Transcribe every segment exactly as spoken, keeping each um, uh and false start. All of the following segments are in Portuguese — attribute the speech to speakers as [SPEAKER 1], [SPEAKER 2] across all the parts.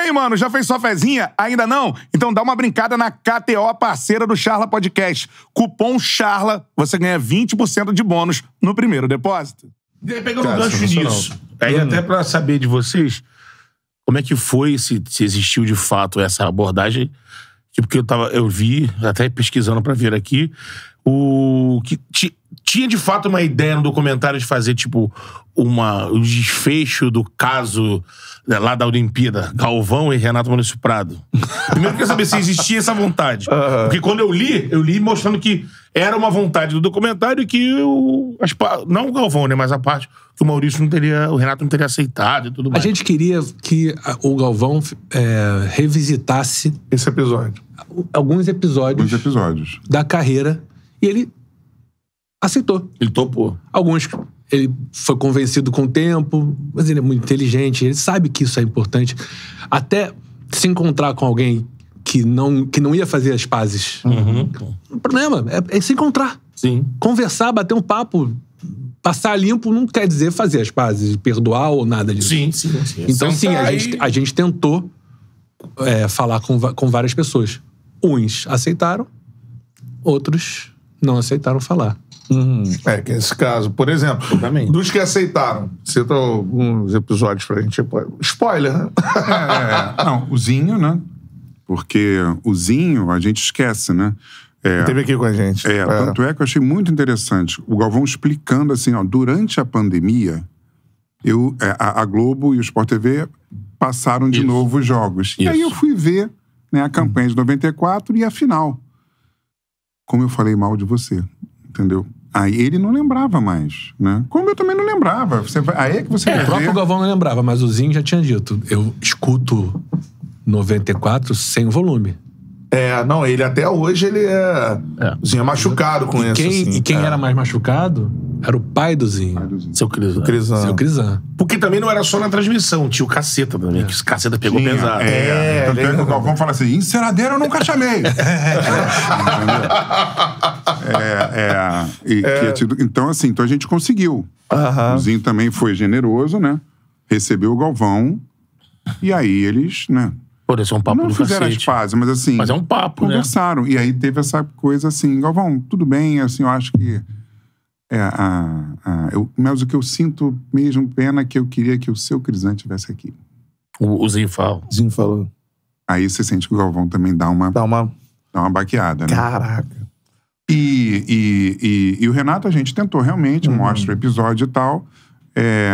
[SPEAKER 1] aí, mano, já fez sua fezinha? Ainda não? Então dá uma brincada na K T O, parceira do Charla Podcast. Cupom CHARLA, você ganha vinte por cento de bônus no primeiro depósito.
[SPEAKER 2] Pegando um gancho nisso, aí
[SPEAKER 1] hum.
[SPEAKER 2] até pra saber de vocês, como é que foi, se, se existiu de fato essa abordagem, tipo, que eu, tava, eu vi, até pesquisando pra vir aqui, o que ti, tinha de fato uma ideia no documentário de fazer, tipo, uma, um desfecho do caso, né, lá da Olimpíada, Galvão e Renato Maurício Prado. Primeiro eu queria saber se existia essa vontade. Uhum. Porque quando eu li, eu li mostrando que era uma vontade do documentário e que o, as, não o Galvão, né, mas a parte que o Maurício não teria, o Renato não teria aceitado e tudo mais.
[SPEAKER 3] A gente queria que o Galvão é, revisitasse
[SPEAKER 4] esse episódio.
[SPEAKER 3] Alguns episódios,
[SPEAKER 5] Alguns episódios
[SPEAKER 3] da carreira. E ele aceitou.
[SPEAKER 2] Ele topou.
[SPEAKER 3] Alguns, ele foi convencido com o tempo, mas ele é muito inteligente, ele sabe que isso é importante. Até se encontrar com alguém que não, que não ia fazer as pazes.
[SPEAKER 2] Uhum.
[SPEAKER 3] O problema é, é se encontrar.
[SPEAKER 2] Sim.
[SPEAKER 3] Conversar, bater um papo, passar limpo não quer dizer fazer as pazes, perdoar ou nada disso.
[SPEAKER 2] Sim, sim, sim.
[SPEAKER 3] Então, sim, a gente, a gente tentou é, falar com, com várias pessoas. Uns aceitaram, outros não aceitaram falar.
[SPEAKER 4] Uhum. É, que esse caso, por exemplo,
[SPEAKER 2] Exatamente.
[SPEAKER 4] dos que aceitaram, cita alguns episódios pra gente. Spoiler, né?
[SPEAKER 5] É, é, não, o Zinho, né? Porque o Zinho, a gente esquece, né? É,
[SPEAKER 4] Teve aqui com a gente.
[SPEAKER 5] É, é, tanto é que eu achei muito interessante o Galvão explicando assim, ó, durante a pandemia, eu, é, a, a Globo e o Sport T V passaram de
[SPEAKER 2] Isso.
[SPEAKER 5] novo os jogos.
[SPEAKER 2] Isso.
[SPEAKER 5] E aí eu fui ver, né, a campanha de noventa e quatro e a final. Como eu falei mal de você, entendeu? Aí ele não lembrava mais, né? Como eu também não lembrava. Você vai, aí é que você
[SPEAKER 3] É,
[SPEAKER 5] vai
[SPEAKER 3] o próprio
[SPEAKER 5] ver.
[SPEAKER 3] Galvão não lembrava, mas o Zinho já tinha dito. Eu escuto noventa e quatro sem volume.
[SPEAKER 4] É, não, ele até hoje, ele é...
[SPEAKER 2] É.
[SPEAKER 4] Zinho é machucado com
[SPEAKER 3] E
[SPEAKER 4] isso,
[SPEAKER 3] quem,
[SPEAKER 4] assim.
[SPEAKER 3] e quem
[SPEAKER 4] é.
[SPEAKER 3] era mais machucado era o pai do Zinho.
[SPEAKER 5] Ai, do Zinho.
[SPEAKER 2] Seu Crisan.
[SPEAKER 4] Crisan.
[SPEAKER 3] Seu Crisan.
[SPEAKER 2] Porque também não era só na transmissão, tinha o Caceta também, que o Caceta pegou
[SPEAKER 5] Tinha,
[SPEAKER 2] pesado.
[SPEAKER 5] É,
[SPEAKER 4] É,
[SPEAKER 5] tanto é que
[SPEAKER 4] ele-
[SPEAKER 5] o Galvão fala assim, enceradeira eu nunca chamei. é, é, e que é tido- então, assim, então a gente conseguiu.
[SPEAKER 4] Aham.
[SPEAKER 5] O Zinho também foi generoso, né? Recebeu o Galvão. E aí eles, né?
[SPEAKER 2] Pô, esse é um papo
[SPEAKER 5] não
[SPEAKER 2] do
[SPEAKER 5] fizeram as
[SPEAKER 2] cacete.
[SPEAKER 5] pazes, mas assim...
[SPEAKER 2] Mas é um papo, né?
[SPEAKER 5] Conversaram. E aí teve essa coisa assim, Galvão, tudo bem, assim, eu acho que... É, a, a, eu, mas o que eu sinto mesmo, pena, que eu queria que o seu Crisan estivesse aqui.
[SPEAKER 2] O, o Zinho fala.
[SPEAKER 4] Zinho falou.
[SPEAKER 5] Aí você sente que o Galvão também dá uma,
[SPEAKER 4] Dá uma...
[SPEAKER 5] dá uma baqueada, né?
[SPEAKER 4] Caraca.
[SPEAKER 5] E, e, e, e o Renato, a gente tentou realmente, uhum. mostra o episódio e tal. É,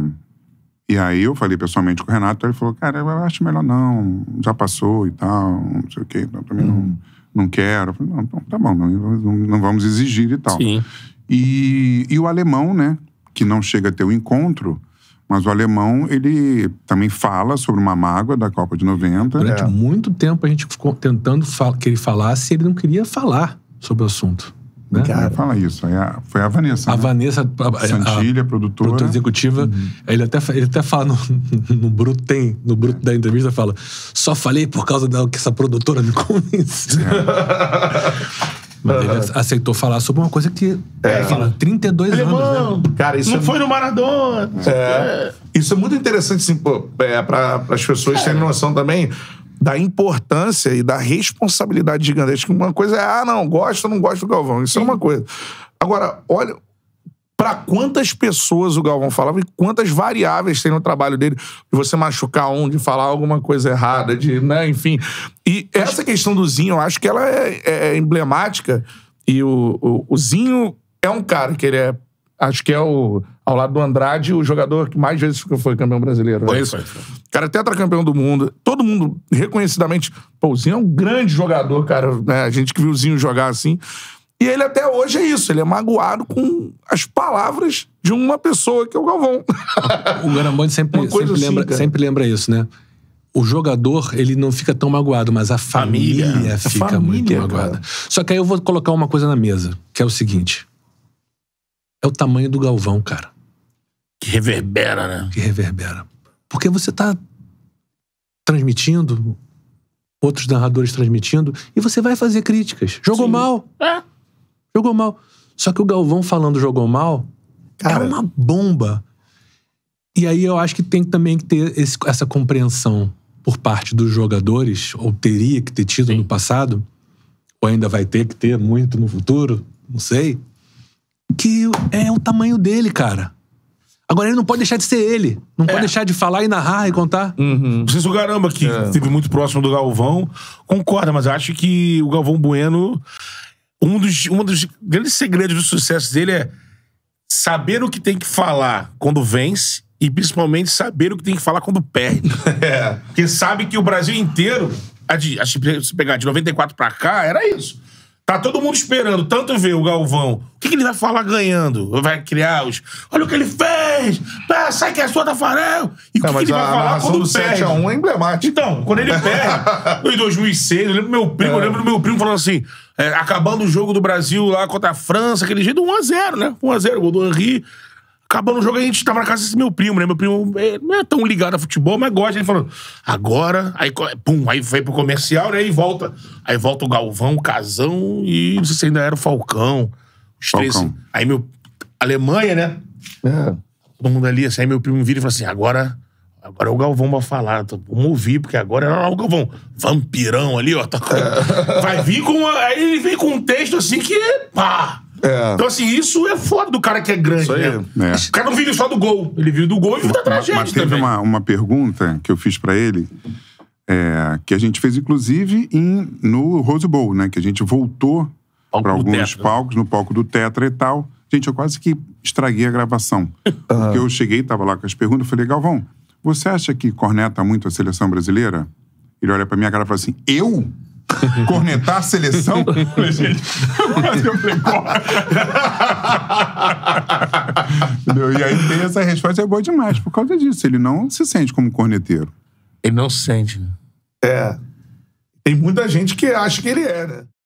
[SPEAKER 5] e aí eu falei pessoalmente com o Renato, ele falou, cara, eu acho melhor não, já passou e tal, não sei o quê, então também uhum. não, não quero. Eu falei, não, tá bom, não, não, não vamos exigir e tal.
[SPEAKER 2] Sim.
[SPEAKER 5] E, e o alemão, né, que não chega a ter o encontro, mas o alemão, ele também fala sobre uma mágoa da Copa de noventa.
[SPEAKER 3] Durante
[SPEAKER 4] É.
[SPEAKER 3] muito tempo a gente ficou tentando fal- que ele falasse e ele não queria falar sobre o assunto. Né?
[SPEAKER 5] Cara, fala isso. Aí a, foi a Vanessa.
[SPEAKER 3] A
[SPEAKER 5] né?
[SPEAKER 3] Vanessa, a,
[SPEAKER 5] Santilha,
[SPEAKER 3] a
[SPEAKER 5] produtora.
[SPEAKER 3] produtora executiva,
[SPEAKER 5] Uhum.
[SPEAKER 3] ele, até, ele até fala no, no bruto, tem, no bruto da entrevista, fala, só falei por causa da que essa produtora me convenceu.
[SPEAKER 5] É.
[SPEAKER 3] Mas ele aceitou falar sobre uma coisa que
[SPEAKER 4] É.
[SPEAKER 3] fala trinta e dois anos, né?
[SPEAKER 4] Cara, isso
[SPEAKER 2] Não
[SPEAKER 4] é...
[SPEAKER 2] foi no Maradona.
[SPEAKER 4] É, isso é muito interessante, assim, pô, é, para as pessoas terem noção também da importância e da responsabilidade gigantesca. Uma coisa é, ah, não, gosto ou não gosto do Galvão. Isso é uma coisa. Agora, olha, para quantas pessoas o Galvão falava e quantas variáveis tem no trabalho dele de você machucar um, de falar alguma coisa errada, de, né, enfim. E essa questão do Zinho, eu acho que ela é, é emblemática. E o, o, o Zinho é um cara que ele é, acho que é o, ao lado do Andrade, o jogador que mais vezes foi campeão brasileiro.
[SPEAKER 2] Foi,
[SPEAKER 4] é isso?
[SPEAKER 2] foi, foi.
[SPEAKER 4] Cara, tetracampeão do mundo. Todo mundo, reconhecidamente... Pô, o Zinho é um grande jogador, cara. Né? A gente que viu o Zinho jogar assim. E ele até hoje é isso. Ele é magoado com as palavras de uma pessoa, que é o Galvão.
[SPEAKER 3] O Garamboni sempre,
[SPEAKER 4] Uma coisa
[SPEAKER 3] sempre,
[SPEAKER 4] assim,
[SPEAKER 3] lembra,
[SPEAKER 4] cara.
[SPEAKER 3] sempre lembra isso, né? O jogador, ele não fica tão magoado, mas a família,
[SPEAKER 2] Família.
[SPEAKER 3] fica
[SPEAKER 4] A família,
[SPEAKER 3] muito
[SPEAKER 4] cara.
[SPEAKER 3] magoada. Só que aí eu vou colocar uma coisa na mesa, que é o seguinte. É o tamanho do Galvão, cara,
[SPEAKER 2] Que reverbera, né?
[SPEAKER 3] que reverbera. Porque você tá transmitindo, outros narradores transmitindo, e você vai fazer críticas. Jogou
[SPEAKER 2] Sim.
[SPEAKER 3] mal.
[SPEAKER 2] É.
[SPEAKER 3] Jogou mal. Só que o Galvão falando jogou mal
[SPEAKER 4] Cara.
[SPEAKER 3] é uma bomba. E aí eu acho que tem também que ter esse, essa compreensão por parte dos jogadores, ou teria que ter tido no passado, ou ainda vai ter que ter muito no futuro, não sei, que é o tamanho dele, cara. Agora ele não pode deixar de ser ele. Não é. pode deixar de falar e narrar e contar.
[SPEAKER 2] Uhum. Vocês o Garamba, que é. esteve muito próximo do Galvão, concorda, mas acho que o Galvão Bueno, um dos, um dos grandes segredos do sucesso dele é saber o que tem que falar quando vence e principalmente saber o que tem que falar quando perde. É. Porque sabe que o Brasil inteiro, acho que se pegar de noventa e quatro pra cá, era isso. Tá todo mundo esperando tanto ver o Galvão. O que, que ele vai falar ganhando? Vai criar os... Olha o que ele fez! Ah, sai que é sua, Tafarel! E o que,
[SPEAKER 4] é,
[SPEAKER 2] que ele vai falar quando do perde?
[SPEAKER 4] sete a um é emblemático.
[SPEAKER 2] Então, quando ele perde, em dois mil e seis, eu lembro do meu primo, é. eu lembro do meu primo falando assim, é, acabando o jogo do Brasil lá contra a França, aquele jeito, um a zero, né? um a zero, gol do Henry. Acabando o jogo, a gente tava na casa desse meu primo, né? Meu primo é, não é tão ligado a futebol, mas gosta. Ele falou, agora, aí, pum, aí foi pro comercial, né? E volta. Aí volta o Galvão, o Casão e não sei se ainda era o Falcão. Os três. Falcão. Aí meu... Alemanha, né? É. Todo mundo ali, assim, aí meu primo vira e fala assim, agora... Agora o Galvão vai falar, vamos ouvir, porque agora era o Galvão, vampirão ali, ó. Tá... É. Vai vir com... Uma... Aí ele vem com um texto assim que... Pá! É. Então, assim, isso é foda do cara que é grande, isso aí, né? É. O cara não vive só do gol. Ele vive do gol e vive da tragédia
[SPEAKER 5] mas teve
[SPEAKER 2] também.
[SPEAKER 5] Uma, uma pergunta que eu fiz pra ele, é, que a gente fez, inclusive, em, no Rose Bowl, né? Que a gente voltou palco pra alguns tetra. palcos, no palco do Tetra e tal. Gente, eu quase que estraguei a gravação. Uhum. Porque eu cheguei, tava lá com as perguntas, eu falei, Galvão, você acha que corneta muito a seleção brasileira? Ele olha pra minha cara e fala assim, eu? Cornetar a seleção? Eu falei, gente, eu falei, entendeu? E aí tem essa resposta, é boa demais, por causa disso. Ele não se sente como corneteiro.
[SPEAKER 2] Ele não se sente, né?
[SPEAKER 4] É. Tem muita gente que acha que ele é, né?